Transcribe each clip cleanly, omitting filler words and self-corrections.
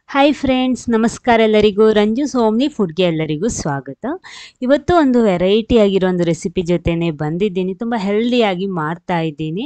Hi friends, ನಮಸ್ಕಾರ ಎಲ್ಲರಿಗೂ. ರಂಜೂಸ್ homely ಫುಡ್ಗೆ ಎಲ್ಲರಿಗೂ ಸ್ವಾಗತ. ಇವತ್ತು ಒಂದು ವೆರೈಟಿ ಆಗಿರೋ ಒಂದು ರೆಸಿಪಿ ಜೊತೆನೆ ಬಂದಿದ್ದೀನಿ. ತುಂಬ ಹೆಲ್ದಿಯಾಗಿ ಮಾಡ್ತಾ ಇದ್ದೀನಿ.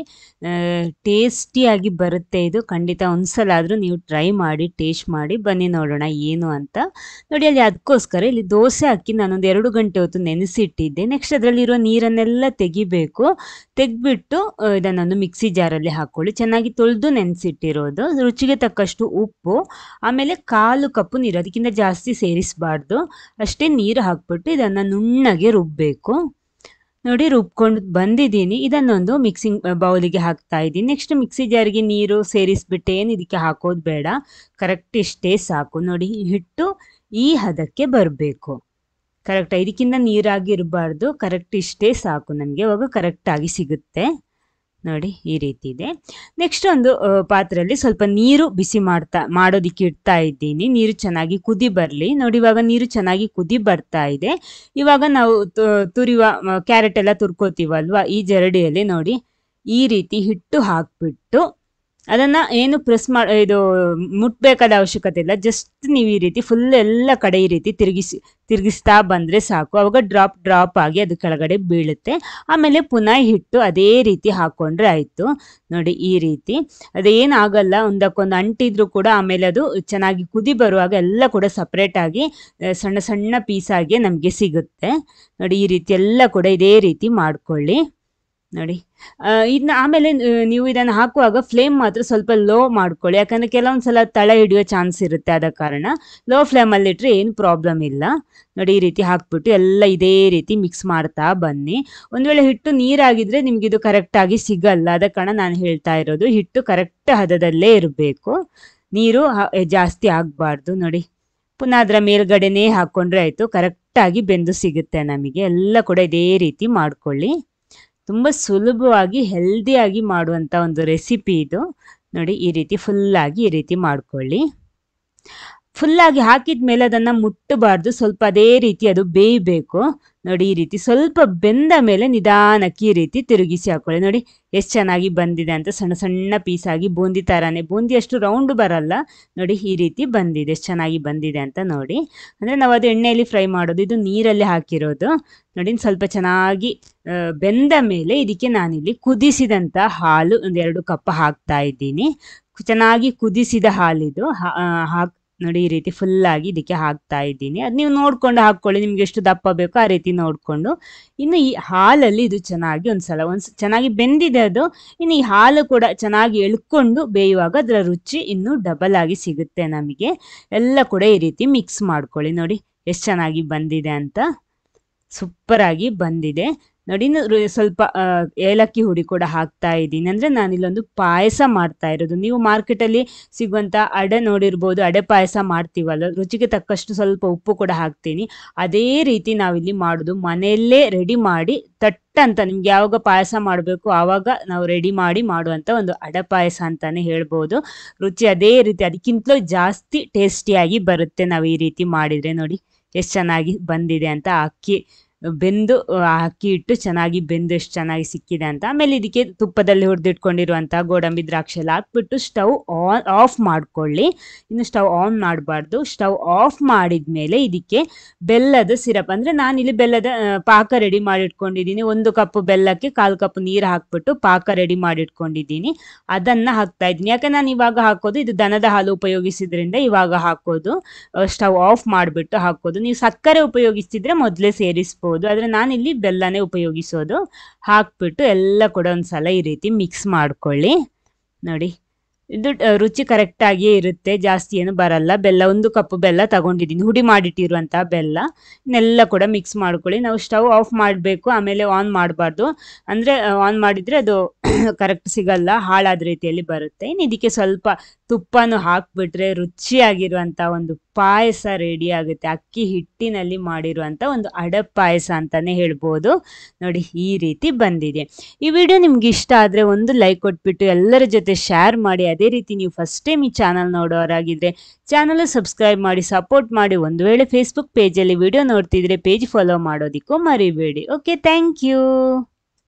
ಟೇಸ್ಟಿಯಾಗಿ ಬರುತ್ತೆ ಇದು. ಖಂಡಿತ ಒಂದ್ಸಲ ನೀವು ಟ್ರೈ ಮಾಡಿ, ಟೇಸ್ಟ್ ಮಾಡಿ, ಬನ್ನಿ ನೋಡೋಣ ಏನು ಅಂತ. ನೋಡಿ, ಅಲ್ಲಿ ಅದಕ್ಕೋಸ್ಕರ ಇಲ್ಲಿ ದೋಸೆ ಅಕ್ಕಿ ನಾನೊಂದು 2 ಗಂಟೆ ಹೊತ್ತು ನೆನೆಸಿಟ್ಟಿದ್ದೆ. ನೆಕ್ಸ್ಟ್ ಅದರಲ್ಲಿರೋ ನೀರನ್ನೆಲ್ಲ ತೆಗಿಬೇಕು. ತೆಗೆದ್ಬಿಟ್ಟು ಇದನ್ನೊಂದು ಮಿಕ್ಸಿ ಜಾರಲ್ಲಿ ಹಾಕ್ಕೊಳ್ಳಿ. ಚೆನ್ನಾಗಿ ತೊಳೆದು ನೆನೆಸಿಟ್ಟಿರೋದು. ರುಚಿಗೆ ತಕ್ಕಷ್ಟು ಉಪ್ಪು, ಆಮೇಲೆ 1/4 ಕಪ್ ನೀರು, ಅದಕ್ಕಿಂತ ಜಾಸ್ತಿ ಸೇರಿಸಬಾರ್ದು. ಅಷ್ಟೇ ನೀರು ಹಾಕ್ಬಿಟ್ಟು ಇದನ್ನು ನುಣ್ಣಗೆ ರುಬ್ಬಬೇಕು. ನೋಡಿ, ರುಬ್ಕೊಂಡು ಬಂದಿದ್ದೀನಿ. ಇದನ್ನೊಂದು ಮಿಕ್ಸಿಂಗ್ ಬೌಲಿಗೆ ಹಾಕ್ತಾ ಇದ್ದೀನಿ. ನೆಕ್ಸ್ಟ್ ಮಿಕ್ಸಿ ಜಾರಿಗೆ ನೀರು ಸೇರಿಸ್ಬಿಟ್ಟು ಏನು ಇದಕ್ಕೆ ಹಾಕೋದು ಬೇಡ, ಕರೆಕ್ಟ್ ಇಷ್ಟೇ ಸಾಕು. ನೋಡಿ, ಹಿಟ್ಟು ಈ ಹದಕ್ಕೆ ಬರಬೇಕು. ಕರೆಕ್ಟ್, ಇದಕ್ಕಿಂತ ನೀರಾಗಿ ಇರಬಾರ್ದು, ಕರೆಕ್ಟ್ ಇಷ್ಟೇ ಸಾಕು. ನಮಗೆ ಅವಾಗ ಕರೆಕ್ಟಾಗಿ ಸಿಗುತ್ತೆ. ನೋಡಿ, ಈ ರೀತಿ ಇದೆ. ನೆಕ್ಸ್ಟ್ ಒಂದು ಪಾತ್ರೆಯಲ್ಲಿ ಸ್ವಲ್ಪ ನೀರು ಬಿಸಿ ಮಾಡೋದಿಕ್ಕೆ ಇಡ್ತಾ ಇದ್ದೀನಿ. ನೀರು ಚೆನ್ನಾಗಿ ಕುದಿ ಬರಲಿ. ನೋಡಿ, ಇವಾಗ ನೀರು ಚೆನ್ನಾಗಿ ಕುದಿ ಬರ್ತಾ ಇದೆ. ಇವಾಗ ನಾವು ತುರಿಯುವ ಕ್ಯಾರೆಟ್ ಎಲ್ಲ ತುರ್ಕೋತೀವಲ್ವಾ, ಈ ಜರಡಿಯಲ್ಲಿ ನೋಡಿ ಈ ರೀತಿ ಹಿಟ್ಟು ಹಾಕ್ಬಿಟ್ಟು ಅದನ್ನು ಏನು ಇದು ಮುಟ್ಬೇಕಾದ ಅವಶ್ಯಕತೆ ಇಲ್ಲ. ಜಸ್ಟ್ ನೀವು ಈ ರೀತಿ ಫುಲ್ ಎಲ್ಲ ಕಡೆ ಈ ರೀತಿ ತಿರುಗಿಸ್ತಾ ಬಂದರೆ ಸಾಕು. ಅವಾಗ ಡ್ರಾಪ್ ಆಗಿ ಅದು ಕೆಳಗಡೆ ಬೀಳುತ್ತೆ. ಆಮೇಲೆ ಪುನಃ ಹಿಟ್ಟು ಅದೇ ರೀತಿ ಹಾಕ್ಕೊಂಡ್ರೆ ಆಯಿತು. ನೋಡಿ, ಈ ರೀತಿ ಅದೇನಾಗಲ್ಲ. ಒಂದಕ್ಕೊಂದು ಅಂಟಿದ್ರು ಕೂಡ ಆಮೇಲೆ ಅದು ಚೆನ್ನಾಗಿ ಕುದಿ ಬರುವಾಗ ಎಲ್ಲ ಕೂಡ ಸಪ್ರೇಟಾಗಿ ಸಣ್ಣ ಸಣ್ಣ ಪೀಸಾಗಿ ನಮಗೆ ಸಿಗುತ್ತೆ. ನೋಡಿ, ಈ ರೀತಿ ಎಲ್ಲ ಕೂಡ ಇದೇ ರೀತಿ ಮಾಡ್ಕೊಳ್ಳಿ. ನೋಡಿ, ಇದನ್ನ ಆಮೇಲೆ ನೀವು ಇದನ್ನು ಹಾಕುವಾಗ ಫ್ಲೇಮ್ ಮಾತ್ರ ಸ್ವಲ್ಪ ಲೋ ಮಾಡ್ಕೊಳ್ಳಿ. ಯಾಕಂದರೆ ಕೆಲವೊಂದ್ಸಲ ತಳ ಹಿಡಿಯೋ ಚಾನ್ಸ್ ಇರುತ್ತೆ. ಆದ ಕಾರಣ ಲೋ ಫ್ಲೇಮಲ್ಲಿ ಇಟ್ಟರೆ ಏನು ಪ್ರಾಬ್ಲಮ್ ಇಲ್ಲ. ನೋಡಿ, ಈ ರೀತಿ ಹಾಕ್ಬಿಟ್ಟು ಎಲ್ಲ ಇದೇ ರೀತಿ ಮಿಕ್ಸ್ ಮಾಡ್ತಾ ಬನ್ನಿ. ಒಂದು ವೇಳೆ ಹಿಟ್ಟು ನೀರಾಗಿದ್ದರೆ ನಿಮಗಿದು ಕರೆಕ್ಟಾಗಿ ಸಿಗಲ್ಲ. ಆದ ಕಾರಣ ನಾನು ಹೇಳ್ತಾ ಇರೋದು, ಹಿಟ್ಟು ಕರೆಕ್ಟ್ ಹದದಲ್ಲೇ ಇರಬೇಕು, ನೀರು ಜಾಸ್ತಿ ಆಗಬಾರ್ದು. ನೋಡಿ, ಪುನಃ ಅದರ ಮೇಲ್ಗಡೆನೇ ಹಾಕ್ಕೊಂಡ್ರೆ ಆಯಿತು. ಕರೆಕ್ಟಾಗಿ ಬೆಂದು ಸಿಗುತ್ತೆ ನಮಗೆ. ಎಲ್ಲ ಕೂಡ ಇದೇ ರೀತಿ ಮಾಡ್ಕೊಳ್ಳಿ. ತುಂಬ ಸುಲಭವಾಗಿ ಹೆಲ್ದಿಯಾಗಿ ಮಾಡುವಂಥ ಒಂದು ರೆಸಿಪಿ ಇದು. ನೋಡಿ, ಈ ರೀತಿ ಫುಲ್ಲಾಗಿ ಈ ರೀತಿ ಮಾಡ್ಕೊಳ್ಳಿ. ಫುಲ್ಲಾಗಿ ಹಾಕಿದ ಮೇಲೆ ಅದನ್ನು ಮುಟ್ಟಬಾರ್ದು. ಸ್ವಲ್ಪ ಅದೇ ರೀತಿ ಅದು ಬೇಯಬೇಕು. ನೋಡಿ, ಈ ರೀತಿ ಸ್ವಲ್ಪ ಬೆಂದ ಮೇಲೆ ನಿಧಾನಕ್ಕೆ ಈ ರೀತಿ ತಿರುಗಿಸಿ ಹಾಕ್ಕೊಳ್ಳಿ. ನೋಡಿ, ಎಷ್ಟು ಚೆನ್ನಾಗಿ ಬಂದಿದೆ ಅಂತ. ಸಣ್ಣ ಸಣ್ಣ ಪೀಸಾಗಿ ಬೂಂದಿ ಥರನೇ. ಬೂಂದಿ ಅಷ್ಟು ರೌಂಡ್ ಬರಲ್ಲ. ನೋಡಿ, ಈ ರೀತಿ ಬಂದಿದೆ, ಎಷ್ಟು ಚೆನ್ನಾಗಿ ಬಂದಿದೆ ಅಂತ. ನೋಡಿ, ಅಂದರೆ ನಾವು ಅದು ಎಣ್ಣೆಯಲ್ಲಿ ಫ್ರೈ ಮಾಡೋದು, ಇದು ನೀರಲ್ಲಿ ಹಾಕಿರೋದು. ನೋಡಿ, ಸ್ವಲ್ಪ ಚೆನ್ನಾಗಿ ಬೆಂದ ಮೇಲೆ ಇದಕ್ಕೆ ನಾನಿಲ್ಲಿ ಕುದಿಸಿದಂಥ ಹಾಲು ಒಂದು 2 ಕಪ್ ಹಾಕ್ತಾ ಇದ್ದೀನಿ. ಚೆನ್ನಾಗಿ ಕುದಿಸಿದ ಹಾಲಿದು ನೋಡಿ, ಈ ರೀತಿ ಫುಲ್ಲಾಗಿ ಇದಕ್ಕೆ ಹಾಕ್ತಾ ಇದ್ದೀನಿ. ಅದು ನೀವು ನೋಡ್ಕೊಂಡು ಹಾಕ್ಕೊಳ್ಳಿ, ನಿಮ್ಗೆ ಎಷ್ಟು ದಪ್ಪ ಬೇಕೋ ಆ ರೀತಿ ನೋಡಿಕೊಂಡು. ಇನ್ನು ಈ ಹಾಲಲ್ಲಿ ಇದು ಚೆನ್ನಾಗಿ ಚೆನ್ನಾಗಿ ಬೆಂದಿದೆ ಅದು. ಇನ್ನು ಈ ಹಾಲು ಕೂಡ ಚೆನ್ನಾಗಿ ಎಳ್ಕೊಂಡು ಬೇಯುವಾಗ ಅದರ ರುಚಿ ಇನ್ನೂ ಡಬಲ್ ಆಗಿ ಸಿಗುತ್ತೆ ನಮಗೆ. ಎಲ್ಲ ಕೂಡ ಈ ರೀತಿ ಮಿಕ್ಸ್ ಮಾಡ್ಕೊಳ್ಳಿ. ನೋಡಿ, ಎಷ್ಟು ಚೆನ್ನಾಗಿ ಬಂದಿದೆ ಅಂತ. ಸೂಪರಾಗಿ ಬಂದಿದೆ. ನೋಡಿ, ಸ್ವಲ್ಪ ಏಲಕ್ಕಿ ಹುಡಿ ಕೂಡ ಹಾಕ್ತಾ ಇದ್ದೀನಿ. ಅಂದರೆ ನಾನಿಲ್ಲೊಂದು ಪಾಯಸ ಮಾಡ್ತಾ ಇರೋದು. ನೀವು ಮಾರ್ಕೆಟಲ್ಲಿ ಸಿಗುವಂಥ ಅಡೆ ನೋಡಿರ್ಬೋದು, ಅಡೆ ಪಾಯಸ ಮಾಡ್ತೀವಲ್ಲ, ರುಚಿಗೆ ತಕ್ಕಷ್ಟು ಸ್ವಲ್ಪ ಉಪ್ಪು ಕೂಡ ಹಾಕ್ತೀನಿ. ಅದೇ ರೀತಿ ನಾವಿಲ್ಲಿ ಮಾಡೋದು. ಮನೆಯಲ್ಲೇ ರೆಡಿ ಮಾಡಿ ಅಂತ ನಿಮ್ಗೆ ಯಾವಾಗ ಪಾಯಸ ಮಾಡಬೇಕು ಆವಾಗ ನಾವು ರೆಡಿ ಮಾಡಿ ಮಾಡುವಂಥ ಒಂದು ಅಡೆ ಪಾಯಸ ಅಂತಲೇ ಹೇಳ್ಬೋದು. ರುಚಿ ಅದೇ ರೀತಿ, ಅದಕ್ಕಿಂತಲೂ ಜಾಸ್ತಿ ಟೇಸ್ಟಿಯಾಗಿ ಬರುತ್ತೆ ನಾವು ಈ ರೀತಿ ಮಾಡಿದರೆ. ನೋಡಿ, ಎಷ್ಟು ಚೆನ್ನಾಗಿ ಬಂದಿದೆ ಅಂತ. ಬೆಂದು ಅಕ್ಕಿ ಹಿಟ್ಟು ಚೆನ್ನಾಗಿ ಬೆಂದು ಎಷ್ಟು ಚೆನ್ನಾಗಿ ಸಿಕ್ಕಿದೆ ಅಂತ. ಆಮೇಲೆ ಇದಕ್ಕೆ ತುಪ್ಪದಲ್ಲಿ ಹುರಿದಿಟ್ಕೊಂಡಿರುವಂಥ ಗೋಡಂಬಿ ದ್ರಾಕ್ಷಿ ಎಲ್ಲ ಹಾಕ್ಬಿಟ್ಟು ಸ್ಟವ್ ಆಫ್ ಮಾಡ್ಕೊಳ್ಳಿ. ಇನ್ನು ಸ್ಟವ್ ಆನ್ ಮಾಡಬಾರ್ದು. ಸ್ಟವ್ ಆಫ್ ಮಾಡಿದ ಮೇಲೆ ಇದಕ್ಕೆ ಬೆಲ್ಲದ ಸಿರಪ್, ಅಂದರೆ ನಾನಿಲ್ಲಿ ಬೆಲ್ಲದ ಪಾಕ ರೆಡಿ ಮಾಡಿಟ್ಕೊಂಡಿದ್ದೀನಿ. 1 ಕಪ್ ಬೆಲ್ಲಕ್ಕೆ 1/4 ಕಪ್ ನೀರು ಹಾಕ್ಬಿಟ್ಟು ಪಾಕ ರೆಡಿ ಮಾಡಿಟ್ಕೊಂಡಿದ್ದೀನಿ. ಅದನ್ನು ಹಾಕ್ತಾ ಇದ್ದೀನಿ. ಯಾಕೆ ನಾನು ಇವಾಗ ಹಾಕೋದು, ಇದು ದನದ ಹಾಲು ಉಪಯೋಗಿಸಿದ್ರಿಂದ ಇವಾಗ ಹಾಕೋದು. ಸ್ಟವ್ ಆಫ್ ಮಾಡಿಬಿಟ್ಟು ಹಾಕೋದು. ನೀವು ಸಕ್ಕರೆ ಉಪಯೋಗಿಸಿದ್ರೆ ಮೊದಲೇ ಸೇರಿಸ್ಬೋದು, ಆದರೆ ನಾನಿಲ್ಲಿ ಬೆಲ್ಲನೇ ಉಪಯೋಗಿಸೋದು. ಹಾಕ್ಬಿಟ್ಟು ಎಲ್ಲ ಕೂಡ ಒಂದ್ಸಲ ಈ ರೀತಿ ಮಿಕ್ಸ್ ಮಾಡ್ಕೊಳ್ಳಿ. ನೋಡಿ, ಇದು ರುಚಿ ಕರೆಕ್ಟಾಗಿಯೇ ಇರುತ್ತೆ, ಜಾಸ್ತಿ ಏನು ಬರಲ್ಲ. ಬೆಲ್ಲ 1 ಕಪ್ ಬೆಲ್ಲ ತಗೊಂಡಿದ್ದೀನಿ, ಹುಡಿ ಮಾಡಿಟ್ಟಿರುವಂಥ ಬೆಲ್ಲ. ಇನ್ನೆಲ್ಲ ಕೂಡ ಮಿಕ್ಸ್ ಮಾಡ್ಕೊಳ್ಳಿ. ನಾವು ಸ್ಟವ್ ಆಫ್ ಮಾಡಬೇಕು, ಆಮೇಲೆ ಆನ್ ಮಾಡಬಾರ್ದು. ಅಂದರೆ ಆನ್ ಮಾಡಿದರೆ ಅದು ಕರೆಕ್ಟ್ ಸಿಗಲ್ಲ, ಹಾಳಾದ ರೀತಿಯಲ್ಲಿ ಬರುತ್ತೆ. ಇನ್ನು ಇದಕ್ಕೆ ಸ್ವಲ್ಪ ತುಪ್ಪನೂ ಹಾಕ್ಬಿಟ್ರೆ ರುಚಿಯಾಗಿರುವಂಥ ಒಂದು ಪಾಯಸ ರೆಡಿ ಆಗುತ್ತೆ. ಅಕ್ಕಿ ಹಿಟ್ಟಿನಲ್ಲಿ ಮಾಡಿರುವಂಥ ಒಂದು ಅಡೆ ಪಾಯಸ ಅಂತಲೇ ಹೇಳ್ಬೋದು. ನೋಡಿ, ಈ ರೀತಿ ಬಂದಿದೆ. ಈ ವಿಡಿಯೋ ನಿಮ್ಗೆ ಇಷ್ಟ ಆದರೆ ಒಂದು ಲೈಕ್ ಕೊಟ್ಬಿಟ್ಟು ಎಲ್ಲರ ಜೊತೆ ಶೇರ್ ಮಾಡಿ. ಅದೇ ರೀತಿ ನೀವು ಫಸ್ಟ್ ಟೈಮ್ ಈ ಚಾನಲ್ ನೋಡೋರಾಗಿದ್ದರೆ ಚಾನಲ್ ಸಬ್ಸ್ಕ್ರೈಬ್ ಮಾಡಿ, ಸಪೋರ್ಟ್ ಮಾಡಿ. ಒಂದು ವೇಳೆ ಫೇಸ್ಬುಕ್ ಪೇಜಲ್ಲಿ ವಿಡಿಯೋ ನೋಡ್ತಿದ್ರೆ ಪೇಜ್ ಫಾಲೋ ಮಾಡೋದಕ್ಕೂ ಮರಿಬೇಡಿ. Okay, thank you.